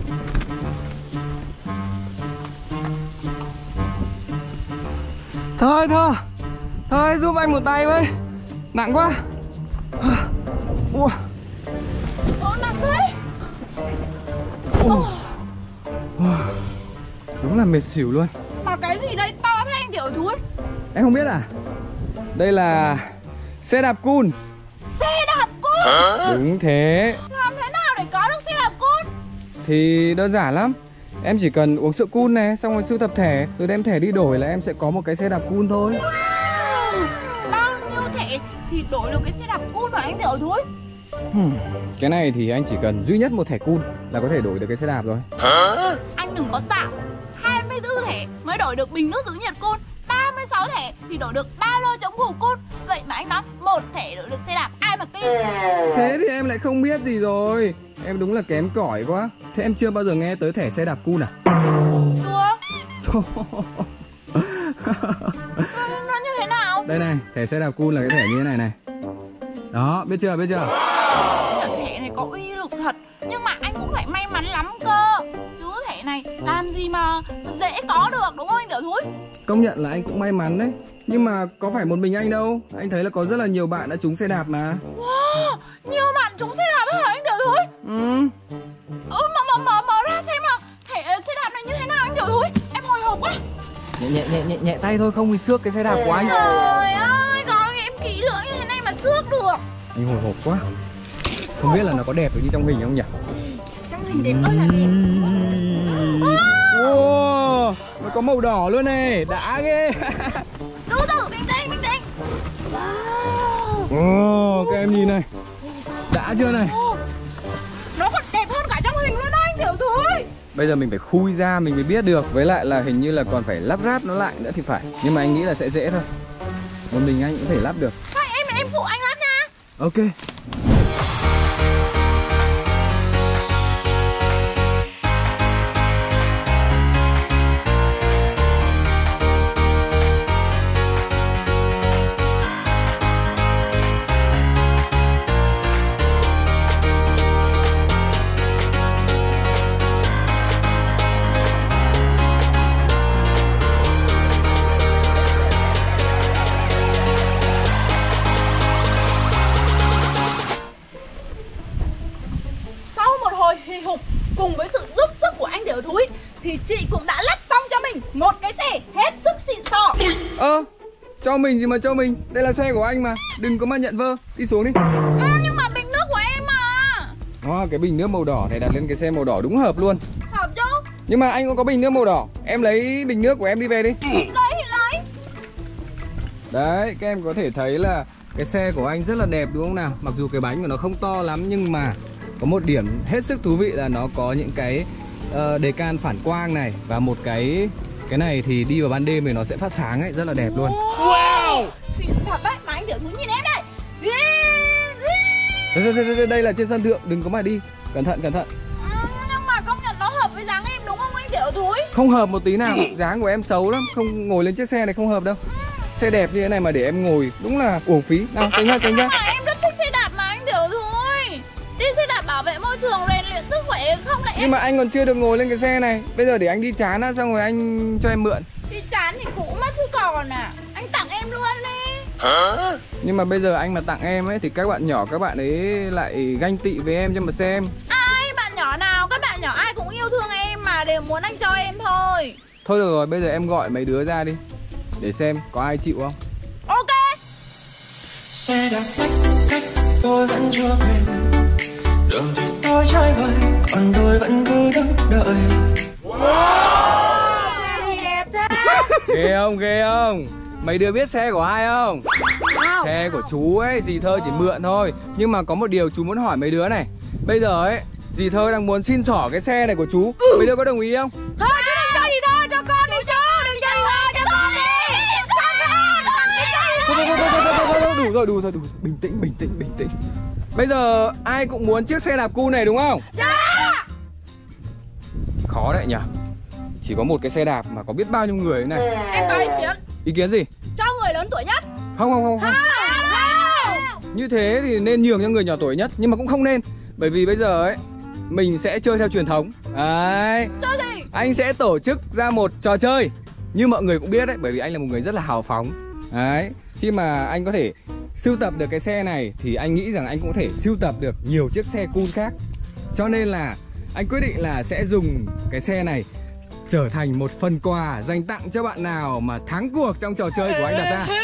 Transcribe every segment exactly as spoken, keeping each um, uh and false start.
Thôi thôi, thôi giúp anh một tay với. Nặng quá. Ua. Ồ, nặng đấy. Ồ. Đúng là mệt xỉu luôn. Mà cái gì đây to thế anh tiểu thúi? Em không biết à? Đây là xe đạp cun. Xe đạp cun? Đúng thế. Làm thế nào để có được xe đạp cun? Thì đơn giản lắm. Em chỉ cần uống sữa cun này, xong rồi sưu tập thẻ, rồi đem thẻ đi đổi là em sẽ có một cái xe đạp cun thôi. Wow. Bao nhiêu thẻ thì đổi được cái xe đạp cun hả anh tiểu thúi? Hmm. Cái này thì anh chỉ cần duy nhất một thẻ cun là có thể đổi được cái xe đạp rồi. Hả? Anh đừng có xạo. hai mươi tư thẻ mới đổi được bình nước giữ nhiệt cun, ba mươi sáu thẻ thì đổi được ba lô chống gù cun. Vậy mà anh nói một thẻ đổi được xe đạp, ai mà tin? Thế thì em lại không biết gì rồi. Em đúng là kém cỏi quá. Thế em chưa bao giờ nghe tới thẻ xe đạp cun à? Chưa. Nó như thế nào? Đây này, thẻ xe đạp cun là cái thẻ như thế này này. Đó, biết chưa, biết chưa? Thẻ này có uy lực thật, nhưng mà anh cũng phải may mắn lắm cơ. Chứ thẻ này làm gì mà dễ có được, đúng không anh tiểu thúi? Công nhận là anh cũng may mắn đấy. Nhưng mà có phải một mình anh đâu. Anh thấy là có rất là nhiều bạn đã trúng xe đạp mà. Wow, nhiều bạn trúng xe đạp hả anh tiểu thúi? Ừ. Ừ, mở, mở, mở, mở ra xem nào. Thẻ xe đạp này như thế nào anh tiểu thúi? Em hồi hộp quá. Nhẹ nhẹ nhẹ nhẹ, nhẹ tay thôi, không thì xước cái xe đạp của anh. Trời ơi, có em kỹ lưỡng như thế này mà xước được. Anh hồi hộp quá. Không biết là nó có đẹp được như trong hình không nhỉ? Trong hình đẹp ơi là đẹp. Wow, nó có màu đỏ luôn này, đã ghê. Từ từ, bình tĩnh, bình tĩnh. Wow. Ồ, các em nhìn này. Đã chưa này? Nó còn đẹp hơn cả trong hình luôn đó anh tiểu thúi. Bây giờ mình phải khui ra mình mới biết được. Với lại là hình như là còn phải lắp ráp nó lại nữa thì phải. Nhưng mà anh nghĩ là sẽ dễ thôi. Một mình anh cũng thể lắp được. Thôi em em phụ anh lắp nha. Ok. Cùng với sự giúp sức của anh tiểu thúi thì chị cũng đã lắp xong cho mình một cái xe hết sức xịn sò. Ơ, ờ, cho mình gì mà cho mình. Đây là xe của anh mà. Đừng có mà nhận vơ. Đi xuống đi. Ừ, nhưng mà bình nước của em mà. Đó, cái bình nước màu đỏ này đặt lên cái xe màu đỏ đúng hợp luôn. Hợp chứ. Nhưng mà anh cũng có bình nước màu đỏ. Em lấy bình nước của em đi về đi. Lấy thì lấy. Đấy, các em có thể thấy là cái xe của anh rất là đẹp đúng không nào? Mặc dù cái bánh của nó không to lắm nhưng mà có một điểm hết sức thú vị là nó có những cái uh, đề can phản quang này. Và một cái cái này thì đi vào ban đêm thì nó sẽ phát sáng ấy, rất là đẹp luôn. Wow, xịn thật đấy, mà anh tiểu thúi nhìn em đây. Đây, đây, đây, đây là trên sân thượng, đừng có mà đi. Cẩn thận, cẩn thận. Ừ, nhưng mà công nhận nó hợp với dáng em đúng không anh tiểu thúi? Không hợp một tí nào, dáng của em xấu lắm. Không ngồi lên chiếc xe này không hợp đâu. Xe đẹp như thế này mà để em ngồi đúng là uổng phí. Nào, tránh ra, tránh ra. Nhưng mà em rất thích xe đạp mà anh tiểu thúi. Đi xe đạp bảo vệ môi trường, rèn luyện sức khỏe không lại em. Nhưng mà anh còn chưa được ngồi lên cái xe này. Bây giờ để anh đi chán á, xong rồi anh cho em mượn. Đi chán thì cũ mất chứ còn à. Anh tặng em luôn đi. Hả? Nhưng mà bây giờ anh mà tặng em ấy thì các bạn nhỏ các bạn ấy lại ganh tị với em cho mà xem. Ai bạn nhỏ nào, các bạn nhỏ ai cũng yêu thương em mà, đều muốn anh cho em thôi. Thôi được rồi, bây giờ em gọi mấy đứa ra đi để xem có ai chịu không. Ok. Xe đạp cách cách tôi vẫn chưa về, đường thì tôi trái vời, còn tôi vẫn cứ đứng đợi. Wow, xe đẹp thế. Ghê không, ghê không? Mấy đứa biết xe của ai không? Wow. Xe của chú ấy, dì Thơ chỉ mượn thôi. Nhưng mà có một điều chú muốn hỏi mấy đứa này. Bây giờ ấy, dì Thơ đang muốn xin xỏ cái xe này của chú. Ừ. Mấy đứa có đồng ý không? Thôi chứ đừng cho gì thôi, cho con đi cho con, đừng cho con, cho con đi. Thôi, thôi, thôi, thôi, thôi, thôi, thôi, đủ rồi, đủ rồi, đủ rồi. Bình tĩnh, bình tĩnh, bình tĩnh. Bây giờ ai cũng muốn chiếc xe đạp cu này đúng không? Dạ. Khó đấy nhỉ. Chỉ có một cái xe đạp mà có biết bao nhiêu người thế này. Em có ý kiến. Ý kiến gì? Cho người lớn tuổi nhất. Không, không, không, không. Không. Như thế thì nên nhường cho người nhỏ tuổi nhất. Nhưng mà cũng không nên. Bởi vì bây giờ ấy, mình sẽ chơi theo truyền thống. Đấy. Chơi gì? Anh sẽ tổ chức ra một trò chơi. Như mọi người cũng biết đấy, bởi vì anh là một người rất là hào phóng. Đấy. Khi mà anh có thể sưu tập được cái xe này thì anh nghĩ rằng anh cũng có thể sưu tập được nhiều chiếc xe cool khác. Cho nên là anh quyết định là sẽ dùng cái xe này trở thành một phần quà dành tặng cho bạn nào mà thắng cuộc trong trò chơi của anh đặt ra.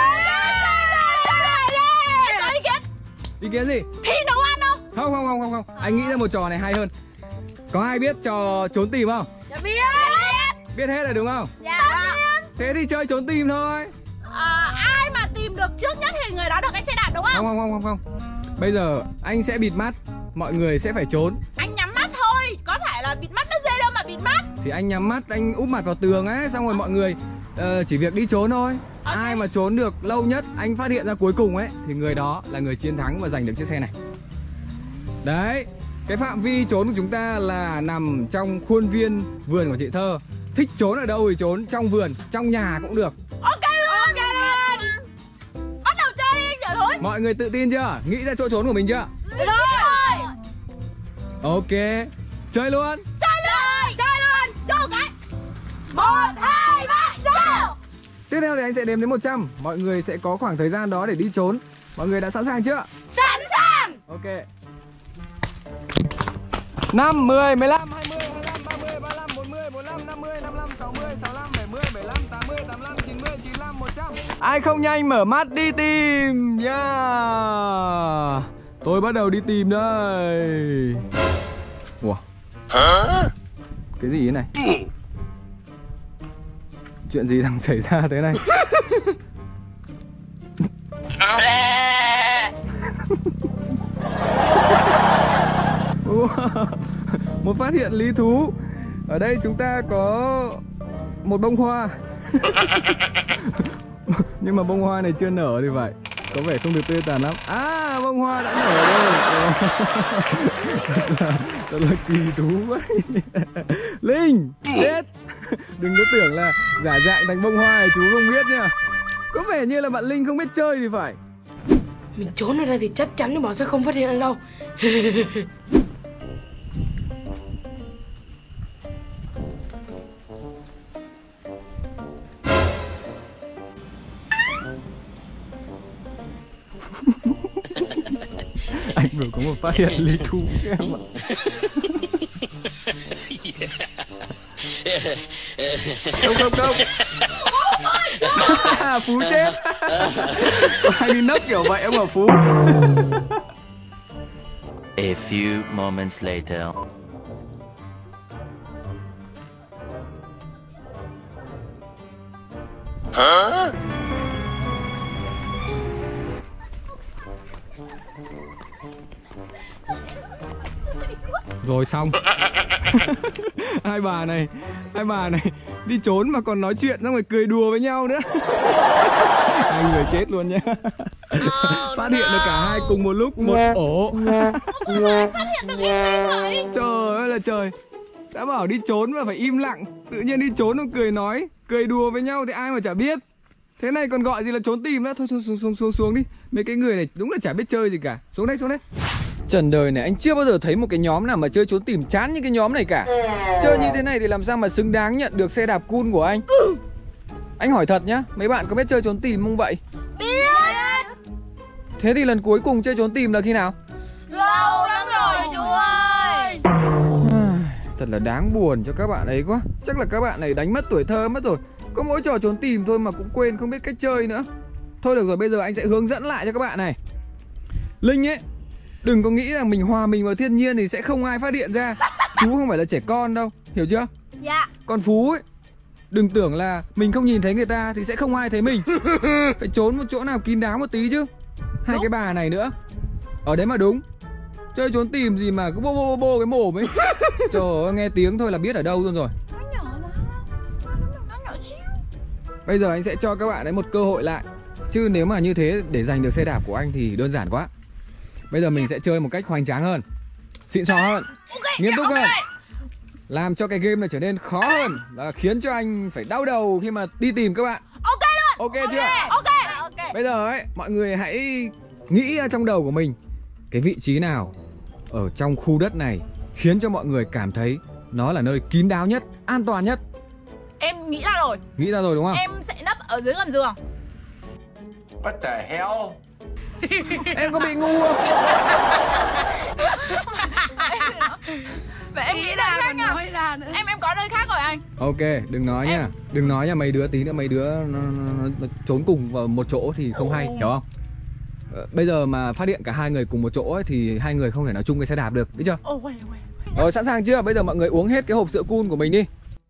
Có ý kiến. Ý kiến gì? Thi nấu ăn không? Không không không không không. Anh nghĩ ra một trò này hay hơn. Có ai biết trò trốn tìm không? Dạ biết. Biết hết rồi đúng không? Dạ. Thế thì chơi trốn tìm thôi. À, ai mà tìm được trước nhất thì người đó được cái xe đạp đúng không? Không không không không không. Bây giờ anh sẽ bịt mắt, mọi người sẽ phải trốn. Anh nhắm mắt thôi, có phải là bịt mắt nó dễ đâu mà bịt mắt. Thì anh nhắm mắt, anh úp mặt vào tường ấy, xong rồi mọi người uh, chỉ việc đi trốn thôi. Okay. Ai mà trốn được lâu nhất, anh phát hiện ra cuối cùng ấy, thì người đó là người chiến thắng và giành được chiếc xe này. Đấy, cái phạm vi trốn của chúng ta là nằm trong khuôn viên vườn của chị Thơ. Thích trốn ở đâu thì trốn, trong vườn, trong nhà cũng được. Ok luôn, ok luôn. Bắt đầu chơi đi, chờ thôi. Mọi người tự tin chưa? Nghĩ ra chỗ trốn của mình chưa? Rồi. Rồi. Ok, chơi luôn. Chơi luôn, chơi luôn. Go cái. Một, hai, ba, go. Tiếp theo thì anh sẽ đếm đến một trăm. Mọi người sẽ có khoảng thời gian đó để đi trốn. Mọi người đã sẵn sàng chưa? Sẵn sàng. Ok. Năm, mười, mười lăm, hai mươi, hai mươi lăm, ba mươi, ba mươi lăm, bốn mươi, bốn mươi lăm, năm mươi, năm mươi lăm, sáu mươi, sáu mươi lăm, bảy mươi, bảy mươi lăm, tám mươi, tám mươi lăm, chín mươi, chín mươi lăm, một trăm. Ai không nhanh mở mắt đi tìm. Yeah. Tôi bắt đầu đi tìm đây. Ủa? Cái gì thế này? Chuyện gì đang xảy ra thế này? Một phát hiện lý thú. Ở đây chúng ta có một bông hoa. Nhưng mà bông hoa này chưa nở thì phải, có vẻ không được tươi tàn lắm. À, bông hoa đã nở rồi. Thật là, thật là kỳ thú vậy. Linh, chết. Đừng có tưởng là giả dạng thành bông hoa này chú không biết nha. Có vẻ như là bạn Linh không biết chơi thì phải. Mình trốn ở đây thì chắc chắn bọn sẽ không phát hiện đâu. Anh vừa có một phát hiện lý thú em ạ. Không không không. Phú chết. Có ai đi nấp kiểu vậy em bảo Phú. A few moments later. Hả? Rồi xong. Hai bà này, hai bà này đi trốn mà còn nói chuyện xong rồi cười đùa với nhau nữa. Hai người chết luôn nhá. Oh, phát hiện được cả hai cùng một lúc một ổ. Phát hiện được em vậy? Trời ơi là trời. Đã bảo đi trốn mà phải im lặng, tự nhiên đi trốn không cười nói, cười đùa với nhau thì ai mà chả biết. Thế này còn gọi gì là trốn tìm nữa. Thôi xuống xuống xuống xuống, xuống đi. Mấy cái người này đúng là chả biết chơi gì cả. Xuống đây xuống đây. Trần đời này anh chưa bao giờ thấy một cái nhóm nào mà chơi trốn tìm chán như cái nhóm này cả. Chơi như thế này thì làm sao mà xứng đáng nhận được xe đạp cool của anh. ừ. Anh hỏi thật nhá, mấy bạn có biết chơi trốn tìm không vậy? Biết. Thế thì lần cuối cùng chơi trốn tìm là khi nào? Lâu lắm rồi chú ơi. Thật là đáng buồn cho các bạn ấy quá. Chắc là các bạn này đánh mất tuổi thơ mất rồi. Có mỗi trò trốn tìm thôi mà cũng quên không biết cách chơi nữa. Thôi được rồi, bây giờ anh sẽ hướng dẫn lại cho các bạn này. Linh ấy, đừng có nghĩ rằng mình hòa mình vào thiên nhiên thì sẽ không ai phát hiện ra. Chú không phải là trẻ con đâu, hiểu chưa? Dạ. Còn Phú ấy, đừng tưởng là mình không nhìn thấy người ta thì sẽ không ai thấy mình. Phải trốn một chỗ nào kín đáo một tí chứ. Hai đúng. Cái bà này nữa, ở đấy mà đúng. Chơi trốn tìm gì mà cứ bô bô bô, bô cái mồm ấy. Trời ơi, nghe tiếng thôi là biết ở đâu luôn rồi. Nó nhỏ mà. Nó nhỏ xíu. Bây giờ anh sẽ cho các bạn ấy một cơ hội lại. Chứ nếu mà như thế để giành được xe đạp của anh thì đơn giản quá. Bây giờ mình sẽ chơi một cách hoành tráng hơn, xịn sò hơn, okay, nghiêm túc okay. hơn. Làm cho cái game này trở nên khó hơn và khiến cho anh phải đau đầu khi mà đi tìm các bạn. Ok luôn. Ok, okay chưa? Ok. Ok. Bây giờ ấy, mọi người hãy nghĩ ra trong đầu của mình cái vị trí nào ở trong khu đất này khiến cho mọi người cảm thấy nó là nơi kín đáo nhất, an toàn nhất? Em nghĩ ra rồi. Nghĩ ra rồi đúng không? Em sẽ nấp ở dưới gầm giường. What the hell? Em có bị ngu không? Vậy em nghĩ ra khác nha. nói ra nữa. Em em có nơi khác rồi anh. Ok, đừng nói Em- nha. Đừng nói nha, mấy đứa tí nữa mấy đứa nó, nó, nó trốn cùng vào một chỗ thì không hay, hiểu không? Ờ, Bây giờ mà phát hiện cả hai người cùng một chỗ ấy, thì hai người không thể nào chung cái xe đạp được, biết chưa? Ôi ôi. Rồi sẵn sàng chưa? Bây giờ mọi người uống hết cái hộp sữa cool của mình đi.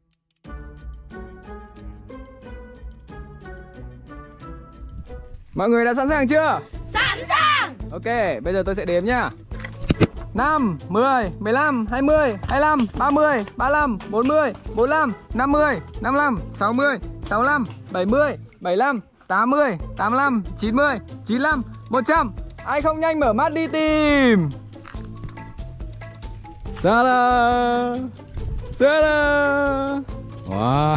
Mọi người đã sẵn sàng chưa? Sẵn sàng. Ok, bây giờ tôi sẽ đếm nhá. năm, mười, mười lăm, hai mươi, hai mươi lăm, ba mươi, ba mươi lăm, bốn mươi, bốn mươi lăm, năm mươi, năm mươi lăm, sáu mươi, sáu mươi lăm, bảy mươi, bảy mươi lăm, tám mươi, tám mươi lăm, chín mươi, chín mươi lăm, một trăm. Ai không nhanh mở mắt đi tìm. Ta-da! Ta-da! Wow.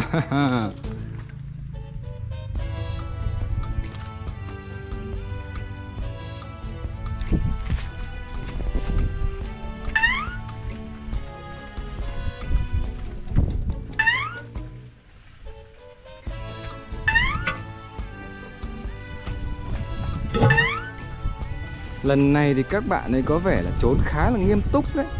Lần này thì các bạn ấy có vẻ là trốn khá là nghiêm túc đấy.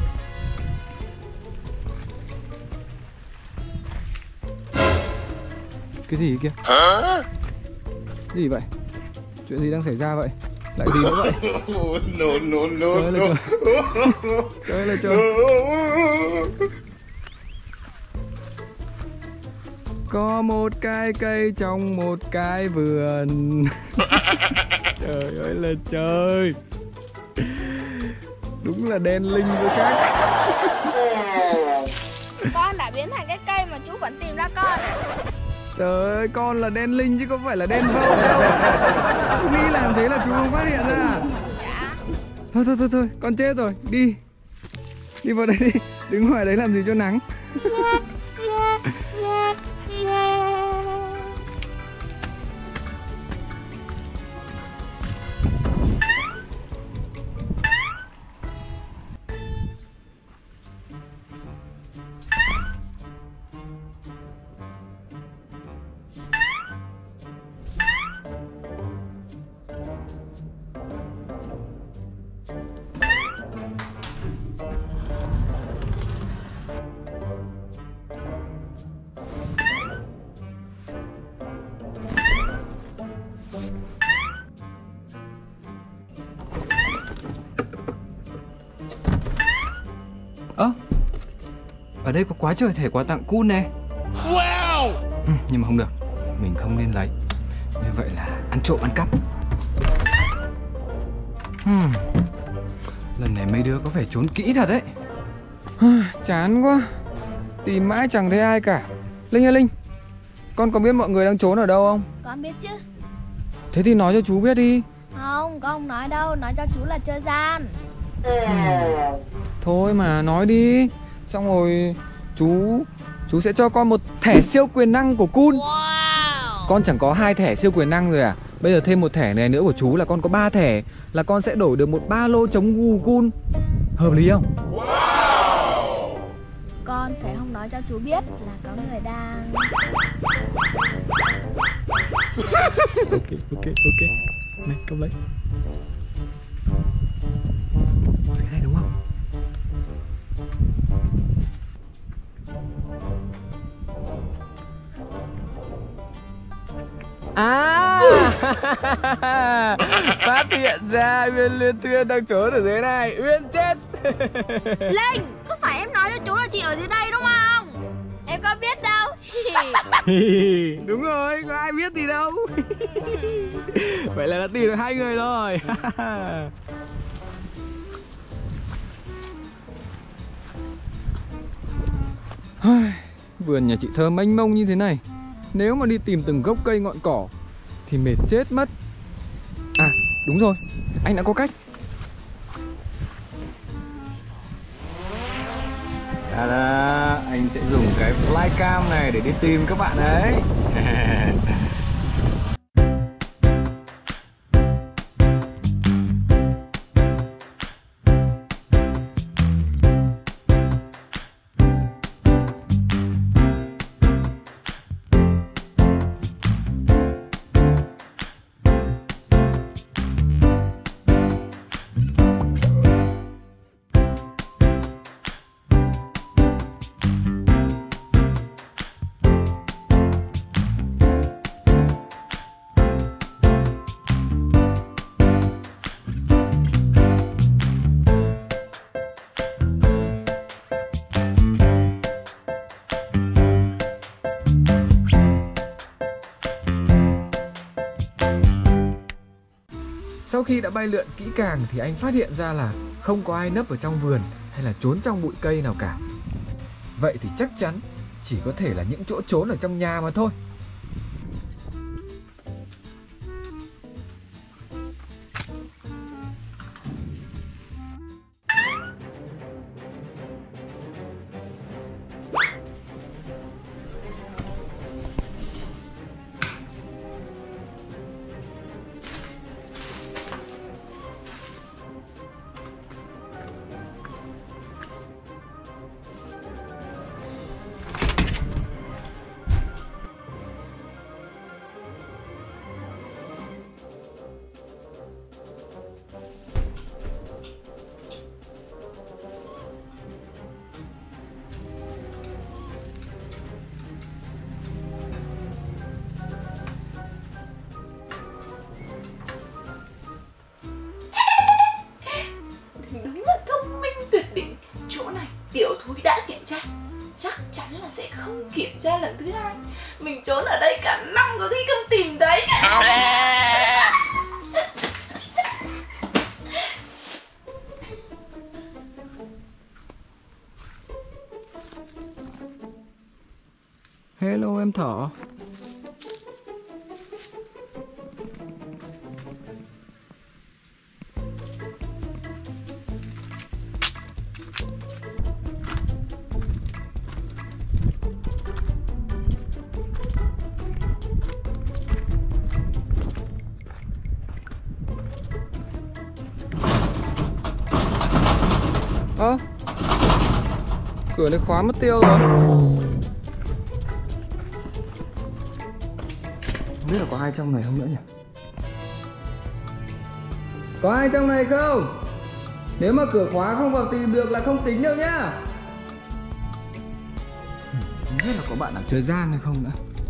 Cái gì kia? Cái gì vậy? Chuyện gì đang xảy ra vậy? Lại gì nữa vậy? No, no, no, Trời ơi là trời. Trời ơi là trời. Có một cái cây trong một cái vườn. Trời ơi là trời. Đúng là đen linh với khác. Con đã biến thành cái cây mà chú vẫn tìm ra con à? Trời ơi, con là đen linh chứ không phải là đen vâu đâu. Chú nghĩ làm thế là chú không phát hiện ra. Dạ. Thôi thôi thôi thôi, con chết rồi, đi. Đi vào đây đi, đứng ngoài đấy làm gì cho nắng. Ơ, ở đây có quá trời thẻ quà tặng cool này. Wow. Ừ, nhưng mà không được, mình không nên lấy. Như vậy là ăn trộm ăn cắp. Hmm. Lần này mấy đứa có vẻ trốn kỹ thật đấy. Chán quá, tìm mãi chẳng thấy ai cả. Linh ơi Linh, con có biết mọi người đang trốn ở đâu không? Con biết chứ. Thế thì nói cho chú biết đi. Không, con không nói đâu, nói cho chú là chơi gian. Hmm. Thôi mà nói đi. Xong rồi chú chú sẽ cho con một thẻ siêu quyền năng của Cool. Wow. Con chẳng có hai thẻ siêu quyền năng rồi à? Bây giờ thêm một thẻ này nữa của chú là con có ba thẻ, là con sẽ đổi được một ba lô chống gù Cool. Hợp lý không? Wow. Con sẽ không nói cho chú biết là có người đang. Ok ok ok. Này cầm lấy. Thế này đúng không? À. Phát hiện ra Uyên Liên Tuyên đang trốn ở dưới này. Uyên chết. Linh, có phải em nói cho chú là chị ở dưới đây đúng không? Em có biết đâu. Đúng rồi, có ai biết gì đâu. Vậy là đã tìm được hai người rồi. Vườn nhà chị Thơ mênh mông như thế này, nếu mà đi tìm từng gốc cây ngọn cỏ thì mệt chết mất. À đúng rồi, anh đã có cách. Ta-da, anh sẽ dùng cái flycam này để đi tìm các bạn ấy. Sau khi đã bay lượn kỹ càng thì anh phát hiện ra là không có ai nấp ở trong vườn hay là trốn trong bụi cây nào cả. Vậy thì chắc chắn chỉ có thể là những chỗ trốn ở trong nhà mà thôi. Đúng là thông minh tuyệt đỉnh. Chỗ này tiểu thúi đã kiểm tra, chắc chắn là sẽ không kiểm tra lần thứ hai. Mình trốn ở đây cả năm có khi không tìm thấy. Hello em thỏ. Ơ, cửa này khóa mất tiêu rồi. Không biết là có ai trong này không nữa nhỉ? Có ai trong này không? Nếu mà cửa khóa không vào tìm được là không tính đâu nhá. Không biết là có bạn nào chơi gian hay không nữa.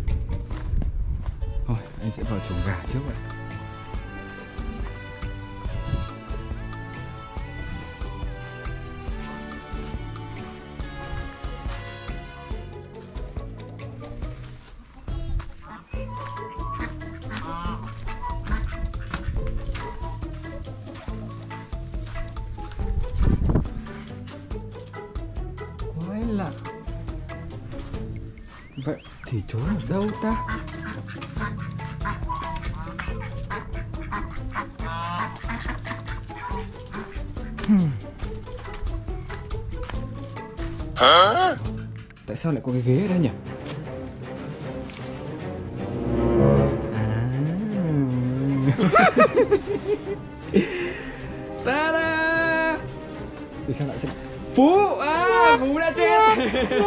Thôi, anh sẽ vào chuồng gà trước vậy. Là vậy thì trốn ở đâu ta? Hmm. Hả? Tại sao lại có cái ghế ở đây nhỉ? À. Ta-da! Thì sao lại sẽ Phú! À! Phú đã chết!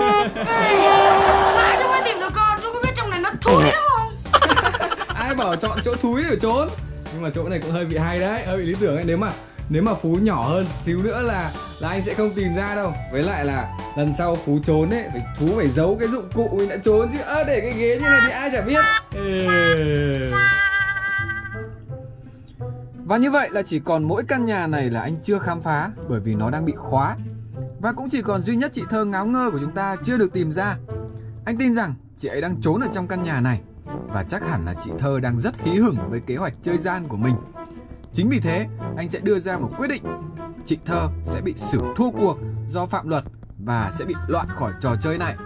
Ai không ai tìm được con, tôi có biết trong này nó thúi không? Ai bảo chọn chỗ thúi để trốn. Nhưng mà chỗ này cũng hơi bị hay đấy, hơi bị lý tưởng ấy. Nếu mà nếu mà Phú nhỏ hơn xíu nữa là là anh sẽ không tìm ra đâu. Với lại là lần sau Phú trốn ấy, phải Phú phải giấu cái dụng cụ mình đã trốn chứ. Ơ à, để cái ghế như này thì ai chả biết. Ê. Và như vậy là chỉ còn mỗi căn nhà này là anh chưa khám phá, bởi vì nó đang bị khóa. Và cũng chỉ còn duy nhất chị Thơ ngáo ngơ của chúng ta chưa được tìm ra. Anh tin rằng chị ấy đang trốn ở trong căn nhà này. Và chắc hẳn là chị Thơ đang rất hí hửng với kế hoạch chơi gian của mình. Chính vì thế anh sẽ đưa ra một quyết định. Chị Thơ sẽ bị xử thua cuộc do phạm luật và sẽ bị loại khỏi trò chơi này.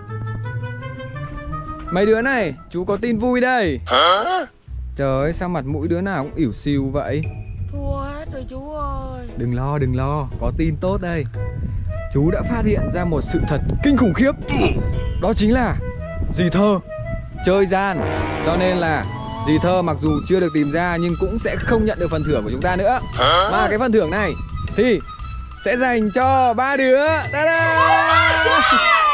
Mấy đứa này, chú có tin vui đây. Hả? Trời ơi, sao mặt mũi đứa nào cũng ỉu xìu vậy? Thua hết rồi chú ơi. Đừng lo, đừng lo, có tin tốt đây. Chú đã phát hiện ra một sự thật kinh khủng khiếp. Đó chính là dì Thơ chơi gian. Cho nên là dì Thơ mặc dù chưa được tìm ra nhưng cũng sẽ không nhận được phần thưởng của chúng ta nữa. Mà cái phần thưởng này thì sẽ dành cho ba đứa. Ta-da!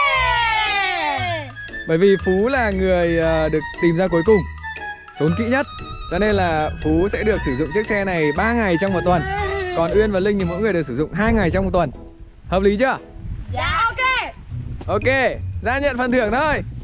Bởi vì Phú là người được tìm ra cuối cùng, trốn kỹ nhất, cho nên là Phú sẽ được sử dụng chiếc xe này ba ngày trong một tuần. Còn Uyên và Linh thì mỗi người được sử dụng hai ngày trong một tuần. Hợp lý chưa? Dạ ok. Ok, ra nhận phần thưởng thôi.